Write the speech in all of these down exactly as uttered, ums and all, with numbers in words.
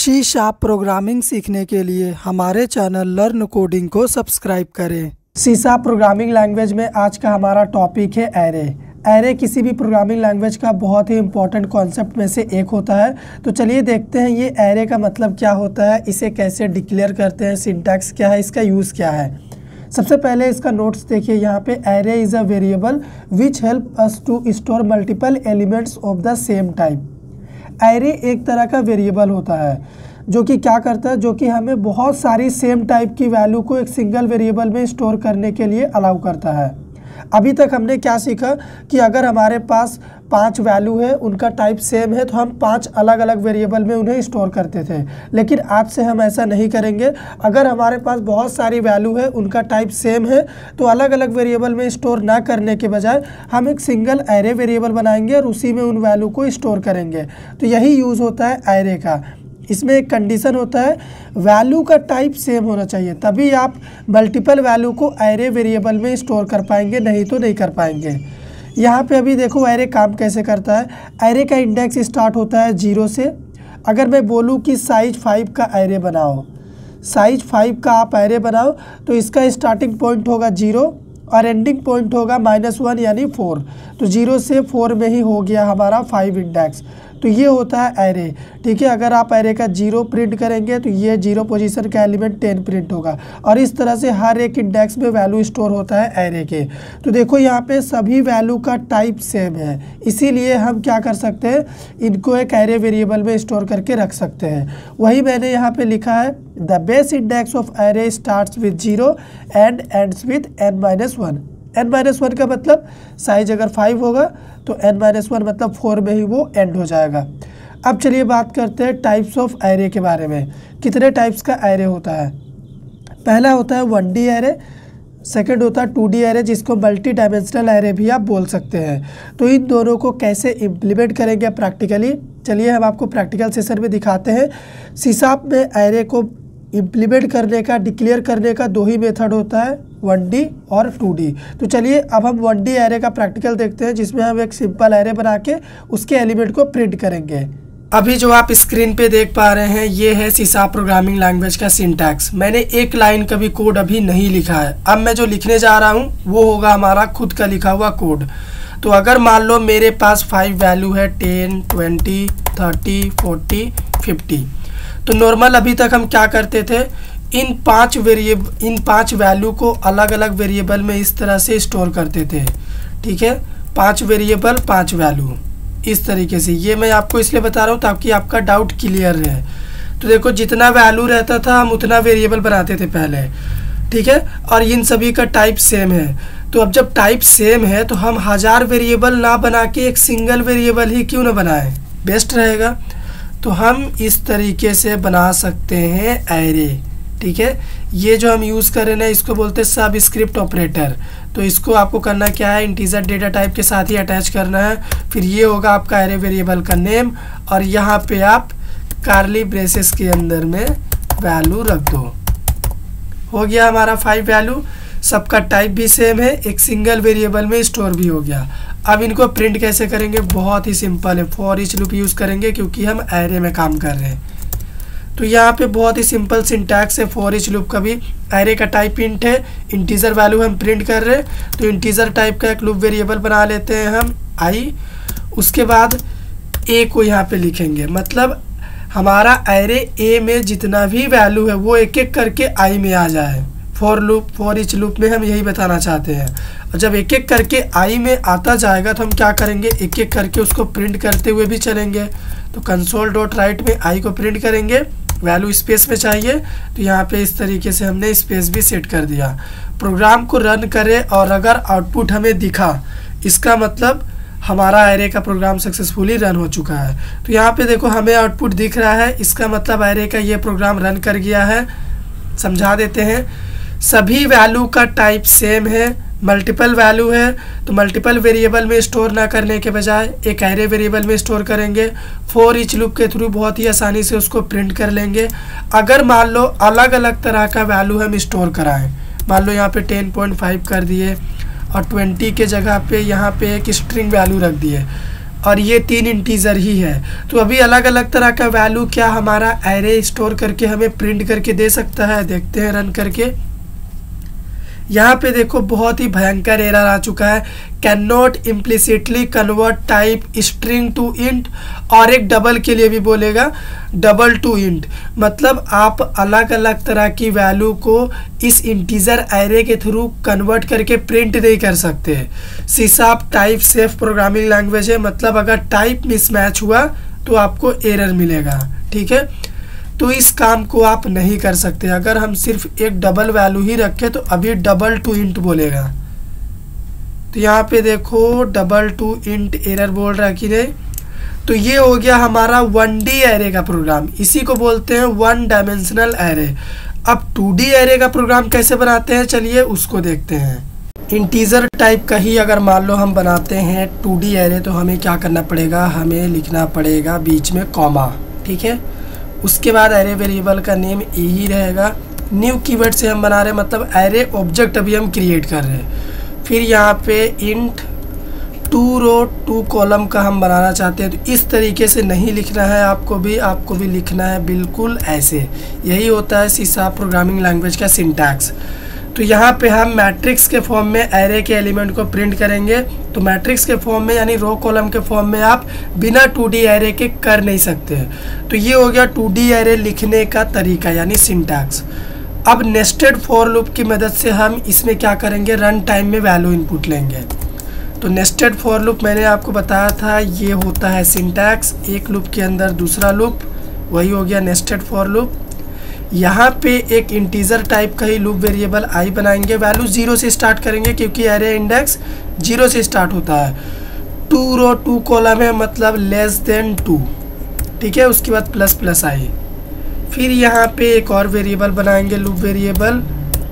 सी sharp programming सीखने के लिए हमारे चैनल लर्न कोडिंग को सब्सक्राइब करें। सी शार्प प्रोग्रामिंग लैंग्वेज में आज का हमारा टॉपिक है एरे। एरे किसी भी प्रोग्रामिंग लैंग्वेज का बहुत ही इंपॉर्टेंट कॉन्सेप्ट में से एक होता है। तो चलिए देखते हैं ये एरे का मतलब क्या होता है, इसे कैसे डिक्लेयर करते हैं, सिंटैक्स क्या है, इसका यूज़ क्या है। सबसे पहले इसका नोट्स देखिए, यहाँ पे array is a variable which help us to store multiple elements of the same type. Array एक तरह का वेरिएबल होता है जो कि क्या करता है, जो कि हमें बहुत सारी सेम टाइप की वैल्यू को एक सिंगल वेरिएबल में स्टोर करने के लिए अलाउ करता है। अभी तक हमने क्या सीखा कि अगर हमारे पास पांच वैल्यू है, उनका टाइप सेम है, तो हम पांच अलग अलग वेरिएबल में उन्हें स्टोर करते थे। लेकिन आज से हम ऐसा नहीं करेंगे। अगर हमारे पास बहुत सारी वैल्यू है, उनका टाइप सेम है, तो अलग अलग वेरिएबल में स्टोर ना करने के बजाय हम एक सिंगल एरे वेरिएबल बनाएंगे और उसी में उन वैल्यू को स्टोर करेंगे। तो यही यूज़ होता है एरे का। इसमें एक कंडीशन होता है, वैल्यू का टाइप सेम होना चाहिए, तभी आप मल्टीपल वैल्यू को एरे वेरिएबल में स्टोर कर पाएंगे, नहीं तो नहीं कर पाएंगे। यहाँ पे अभी देखो एरे काम कैसे करता है। एरे का इंडेक्स स्टार्ट होता है जीरो से। अगर मैं बोलूँ कि साइज फाइव का एरे बनाओ, साइज फाइव का आप एरे बनाओ, तो इसका स्टार्टिंग पॉइंट होगा जीरो और एंडिंग पॉइंट होगा माइनस वन यानी फोर। तो जीरो से फोर में ही हो गया हमारा फाइव इंडेक्स। तो ये होता है एरे, ठीक है। अगर आप एरे का जीरो प्रिंट करेंगे तो ये जीरो पोजीशन का एलिमेंट टेन प्रिंट होगा, और इस तरह से हर एक इंडेक्स में वैल्यू स्टोर होता है एरे के। तो देखो यहाँ पे सभी वैल्यू का टाइप सेम है, इसीलिए हम क्या कर सकते हैं, इनको एक एरे वेरिएबल में स्टोर करके रख सकते हैं। वही मैंने यहाँ पे लिखा है, the base index of array starts with zero and ends with N minus one. N minus one का मतलब साइज अगर फाइव होगा तो एन माइनस वन मतलब फोर में ही वो एंड हो जाएगा। अब चलिए बात करते हैं टाइप्स ऑफ एरे के बारे में। कितने टाइप्स का एरे होता है? पहला होता है वन डी एरे, सेकंड होता है टू डी एरे, जिसको मल्टी डायमेंशनल एरे भी आप बोल सकते हैं। तो इन दोनों को कैसे इम्प्लीमेंट करेंगे प्रैक्टिकली, चलिए हम आपको प्रैक्टिकल सेशन में दिखाते हैं। सी शार्प में एरे को इम्प्लीमेंट करने का, डिक्लेयर करने का दो ही मेथड होता है, वन डी और टू डी। तो चलिए अब हम वन डी एरे का प्रैक्टिकल देखते हैं, जिसमें हम एक सिंपल एरे बना के उसके एलिमेंट को प्रिंट करेंगे। अभी जो आप स्क्रीन पे देख पा रहे हैं, ये है सी शार्प प्रोग्रामिंग लैंग्वेज का सिंटैक्स। मैंने एक लाइन का भी कोड अभी नहीं लिखा है। अब मैं जो लिखने जा रहा हूँ वो होगा हमारा खुद का लिखा हुआ कोड। तो अगर मान लो मेरे पास फाइव वैल्यू है, ten, twenty, thirty, forty, fifty, तो नॉर्मल अभी तक हम क्या करते थे, इन पांच वेरिएबल इन पांच वैल्यू को अलग अलग वेरिएबल में इस तरह से स्टोर करते थे, ठीक है। पांच वेरिएबल पांच वैल्यू इस तरीके से। ये मैं आपको इसलिए बता रहा हूँ ताकि आपका डाउट क्लियर रहे। तो देखो जितना वैल्यू रहता था हम उतना वेरिएबल बनाते थे पहले, ठीक है। और इन सभी का टाइप सेम है। तो अब जब टाइप सेम है तो हम हजार वेरिएबल ना बना के एक सिंगल वेरिएबल ही क्यों ना बनाएं, बेस्ट रहेगा। तो हम इस तरीके से बना सकते हैं एरे, ठीक है। ये जो हम यूज़ कर रहे हैं इसको बोलते हैं सब स्क्रिप्ट ऑपरेटर। तो इसको आपको करना क्या है, इंटीजर डेटा टाइप के साथ ही अटैच करना है। फिर ये होगा आपका एरे वेरिएबल का नेम, और यहाँ पे आप कार्ली ब्रेसेस के अंदर में वैल्यू रख दो। हो गया हमारा फाइव वैल्यू, सबका टाइप भी सेम है, एक सिंगल वेरिएबल में स्टोर भी हो गया। अब इनको प्रिंट कैसे करेंगे, बहुत ही सिंपल है, फॉर ईच लूप यूज़ करेंगे क्योंकि हम एरे में काम कर रहे हैं। तो यहाँ पे बहुत ही सिंपल सिंटैक्स है फॉर ईच लूप का भी। एरे का टाइप इंट है, इंटीजर वैल्यू हम प्रिंट कर रहे हैं, तो इंटीजर टाइप का एक लूप वेरिएबल बना लेते हैं हम आई। उसके बाद ए को यहाँ पे लिखेंगे, मतलब हमारा एरे ए में जितना भी वैल्यू है वो एक एक करके आई में आ जाए। For loop for each loop में हम यही बताना चाहते हैं। और जब एक एक करके आई में आता जाएगा तो हम क्या करेंगे, एक एक करके उसको प्रिंट करते हुए भी चलेंगे। तो कंसोल डॉट राइट में आई को प्रिंट करेंगे, वैल्यू स्पेस में चाहिए, तो यहाँ पे इस तरीके से हमने स्पेस भी सेट कर दिया। प्रोग्राम को रन करें और अगर आउटपुट हमें दिखा, इसका मतलब हमारा एरे का प्रोग्राम सक्सेसफुली रन हो चुका है। तो यहाँ पे देखो हमें आउटपुट दिख रहा है, इसका मतलब एरे का ये प्रोग्राम रन कर गया है। समझा देते हैं, सभी वैल्यू का टाइप सेम है, मल्टीपल वैल्यू है, तो मल्टीपल वेरिएबल में स्टोर ना करने के बजाय एक एरे वेरिएबल में स्टोर करेंगे। फॉर ईच लूप के थ्रू बहुत ही आसानी से उसको प्रिंट कर लेंगे। अगर मान लो अलग अलग तरह का वैल्यू हम स्टोर कराएं, मान लो यहाँ पे टेन पॉइंट फाइव कर दिए और ट्वेंटी के जगह पे यहाँ पे एक स्ट्रिंग वैल्यू रख दिए, और ये तीन इंटीजर ही है। तो अभी अलग अलग तरह का वैल्यू क्या हमारा एरे स्टोर करके हमें प्रिंट करके दे सकता है। देखते हैं रन करके। यहाँ पे देखो बहुत ही भयंकर एरर आ चुका है, can not implicitly convert type string to int, और एक डबल के लिए भी बोलेगा डबल टू इंट। मतलब आप अलग अलग तरह की वैल्यू को इस इंटीजर एरे के थ्रू कन्वर्ट करके प्रिंट नहीं कर सकते। C sharp type safe programming language है, मतलब अगर टाइप मिसमैच हुआ तो आपको एरर मिलेगा। ठीक है, तो इस काम को आप नहीं कर सकते। अगर हम सिर्फ एक डबल वैल्यू ही रखें तो अभी डबल टू इंट बोलेगा। तो यहाँ पे देखो डबल टू इंट एरर बोल रहा है कि नहीं। तो ये हो गया हमारा वन डी एरे का प्रोग्राम, इसी को बोलते हैं वन डायमेंशनल एरे। अब टू डी एरे का प्रोग्राम कैसे बनाते हैं, चलिए उसको देखते हैं। इंटीजर टाइप का ही अगर मान लो हम बनाते हैं टू डी एरे, तो हमें क्या करना पड़ेगा, हमें लिखना पड़ेगा बीच में कॉमा। ठीक है, उसके बाद एरे वेरिएबल का नेम यही रहेगा। न्यू कीवर्ड से हम बना रहे हैं, मतलब एरे ऑब्जेक्ट अभी हम क्रिएट कर रहे हैं। फिर यहाँ पे int two row two column का हम बनाना चाहते हैं, तो इस तरीके से नहीं लिखना है आपको भी, आपको भी लिखना है बिल्कुल ऐसे। यही होता है सी शार्प प्रोग्रामिंग लैंग्वेज का सिंटैक्स। तो यहाँ पे हम मैट्रिक्स के फॉर्म में एरे के एलिमेंट को प्रिंट करेंगे। तो मैट्रिक्स के फॉर्म में यानी रो कॉलम के फॉर्म में आप बिना टू डी एरे के कर नहीं सकते। तो ये हो गया टू डी एरे लिखने का तरीका यानी सिंटैक्स। अब नेस्टेड फॉर लूप की मदद से हम इसमें क्या करेंगे, रन टाइम में वैल्यू इनपुट लेंगे। तो नेस्टेड फॉर लूप मैंने आपको बताया था, ये होता है सिंटैक्स, एक लूप के अंदर दूसरा लूप, वही हो गया नेस्टेड फॉर लूप। यहाँ पे एक इंटीजर टाइप का ही लूप वेरिएबल आई बनाएंगे, वैल्यू जीरो से स्टार्ट करेंगे क्योंकि एरे इंडेक्स जीरो से स्टार्ट होता है। टू रो टू कॉलम है, मतलब लेस देन टू। ठीक है, उसके बाद प्लस प्लस आई। फिर यहाँ पे एक और वेरिएबल बनाएंगे लूप वेरिएबल,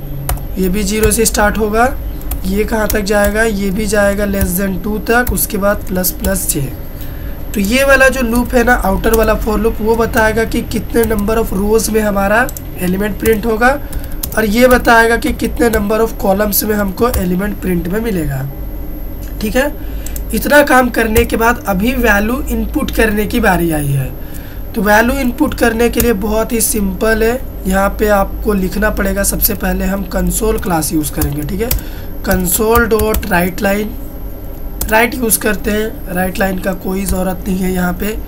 ये भी जीरो से स्टार्ट होगा। ये कहाँ तक जाएगा, ये भी जाएगा लेस देन टू तक, उसके बाद प्लस प्लस जे। तो ये वाला जो लूप है ना, आउटर वाला फॉर लूप, वो बताएगा कि कितने नंबर ऑफ रोज में हमारा एलिमेंट प्रिंट होगा, और ये बताएगा कि कितने नंबर ऑफ कॉलम्स में हमको एलिमेंट प्रिंट में मिलेगा। ठीक है, इतना काम करने के बाद अभी वैल्यू इनपुट करने की बारी आई है। तो वैल्यू इनपुट करने के लिए बहुत ही सिंपल है। यहाँ पे आपको लिखना पड़ेगा, सबसे पहले हम कंसोल क्लास यूज़ करेंगे। ठीक है, console dot write line, write use करते हैं, राइट लाइन का कोई ज़रूरत नहीं है। यहाँ पे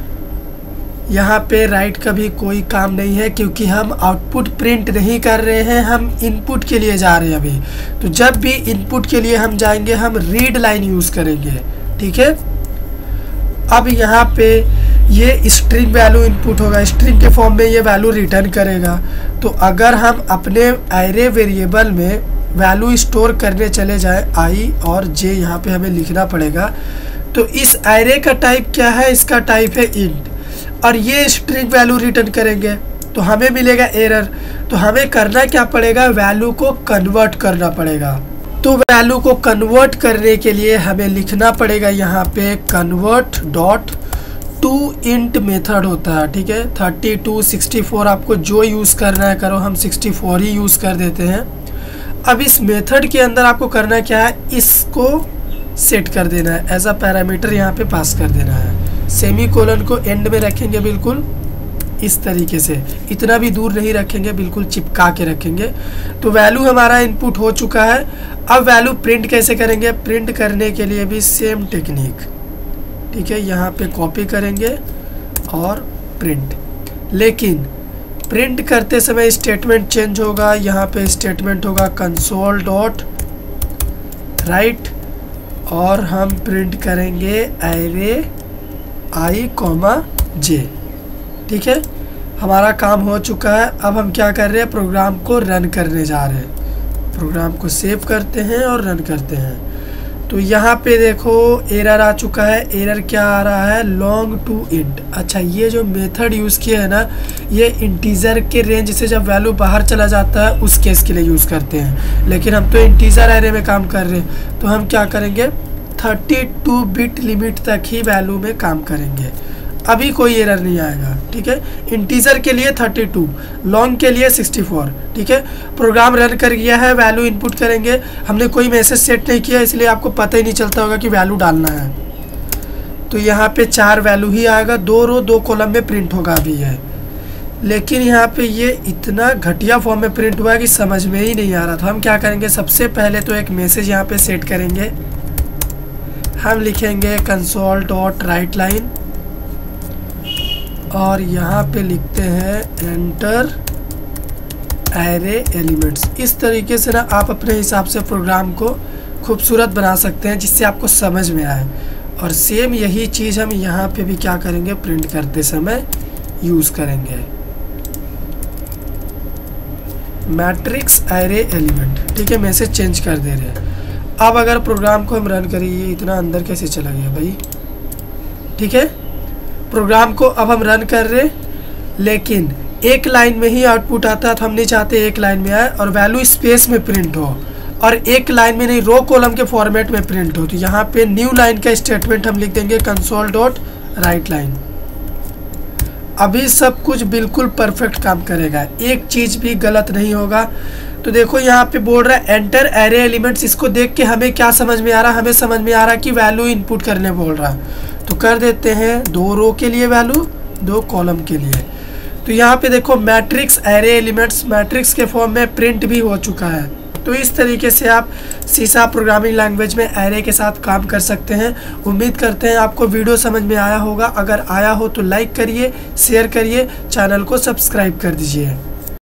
यहाँ पे राइट का भी कोई काम नहीं है क्योंकि हम आउटपुट प्रिंट नहीं कर रहे हैं, हम इनपुट के लिए जा रहे हैं अभी। तो जब भी इनपुट के लिए हम जाएंगे हम रीड लाइन यूज़ करेंगे। ठीक है, अब यहाँ पे ये स्ट्रिंग वैल्यू इनपुट होगा, स्ट्रिंग के फॉर्म में ये वैल्यू रिटर्न करेगा। तो अगर हम अपने एरे वेरिएबल में वैल्यू स्टोर करने चले जाए आई और जे, यहाँ पे हमें लिखना पड़ेगा। तो इस एरे का टाइप क्या है, इसका टाइप है इंट, और ये स्ट्रिंग वैल्यू रिटर्न करेंगे तो हमें मिलेगा एरर। तो हमें करना क्या पड़ेगा, वैल्यू को कन्वर्ट करना पड़ेगा। तो वैल्यू को कन्वर्ट करने के लिए हमें लिखना पड़ेगा यहाँ पे convert dot to int method होता है। ठीक है, थर्टी टू सिक्सटी फोर आपको जो यूज़ करना है करो, हम सिक्सटी फोर ही यूज़ कर देते हैं। अब इस मेथड के अंदर आपको करना क्या है, इसको सेट कर देना है, एज अ पैरामीटर यहाँ पे पास कर देना है। सेमी कोलन को एंड में रखेंगे बिल्कुल इस तरीके से, इतना भी दूर नहीं रखेंगे, बिल्कुल चिपका के रखेंगे। तो वैल्यू हमारा इनपुट हो चुका है। अब वैल्यू प्रिंट कैसे करेंगे, प्रिंट करने के लिए भी सेम टेक्निक। ठीक है, यहाँ पे कॉपी करेंगे और प्रिंट, लेकिन प्रिंट करते समय स्टेटमेंट चेंज होगा। यहाँ पे स्टेटमेंट होगा कंसोल डॉट राइट, और हम प्रिंट करेंगे एरे आई कॉमा जे। ठीक है, हमारा काम हो चुका है। अब हम क्या कर रहे हैं, प्रोग्राम को रन करने जा रहे हैं। प्रोग्राम को सेव करते हैं और रन करते हैं। तो यहाँ पे देखो एरर आ चुका है। एरर क्या आ रहा है, लॉन्ग टू इंट। अच्छा, ये जो मेथड यूज़ किया है ना, ये इंटीजर के रेंज से जब वैल्यू बाहर चला जाता है उस केस के लिए यूज़ करते हैं, लेकिन हम तो इंटीजर एरे में काम कर रहे हैं। तो हम क्या करेंगे, थर्टी टू बिट लिमिट तक ही वैल्यू में काम करेंगे, अभी कोई एरर नहीं आएगा। ठीक है, इंटीजर के लिए थर्टी टू, लॉन्ग के लिए सिक्सटी फोर। ठीक है, प्रोग्राम रन कर गया है, वैल्यू इनपुट करेंगे। हमने कोई मैसेज सेट नहीं किया इसलिए आपको पता ही नहीं चलता होगा कि वैल्यू डालना है। तो यहाँ पे चार वैल्यू ही आएगा, दो रो दो कॉलम में प्रिंट होगा भी है। लेकिन यहाँ पे ये इतना घटिया फॉर्म में प्रिंट हुआ है कि समझ में ही नहीं आ रहा था। हम क्या करेंगे, सबसे पहले तो एक मैसेज यहाँ पे सेट करेंगे। हम लिखेंगे कंसोल डॉट राइट लाइन और यहाँ पे लिखते हैं एंटर एरे एलिमेंट्स। इस तरीके से ना आप अपने हिसाब से प्रोग्राम को खूबसूरत बना सकते हैं जिससे आपको समझ में आए। और सेम यही चीज़ हम यहाँ पे भी क्या करेंगे, प्रिंट करते समय यूज़ करेंगे मैट्रिक्स एरे एलिमेंट। ठीक है, मैसेज चेंज कर दे रहे हैं। अब अगर प्रोग्राम को हम रन करें, ये इतना अंदर कैसे चला गया भाई। ठीक है, प्रोग्राम को अब हम रन कर रहे, लेकिन एक लाइन में ही आउटपुट आता है। तो हम नहीं चाहते एक लाइन में आए और वैल्यू स्पेस में प्रिंट हो, और एक लाइन में नहीं रो कॉलम के फॉर्मेट में प्रिंट हो। तो यहाँ पे न्यू लाइन का स्टेटमेंट हम लिख देंगे कंसोल डॉट राइट लाइन। अभी सब कुछ बिल्कुल परफेक्ट काम करेगा, एक चीज़ भी गलत नहीं होगा। तो देखो यहाँ पे बोल रहा है एंटर एरे एलिमेंट्स। इसको देख के हमें क्या समझ में आ रहा है, हमें समझ में आ रहा है कि वैल्यू इनपुट करने बोल रहा है। तो कर देते हैं दो रो के लिए वैल्यू, दो कॉलम के लिए। तो यहाँ पे देखो मैट्रिक्स एरे एलिमेंट्स मैट्रिक्स के फॉर्म में प्रिंट भी हो चुका है। तो इस तरीके से आप सीसा प्रोग्रामिंग लैंग्वेज में एरे के साथ काम कर सकते हैं। उम्मीद करते हैं आपको वीडियो समझ में आया होगा। अगर आया हो तो लाइक करिए, शेयर करिए, चैनल को सब्सक्राइब कर दीजिए।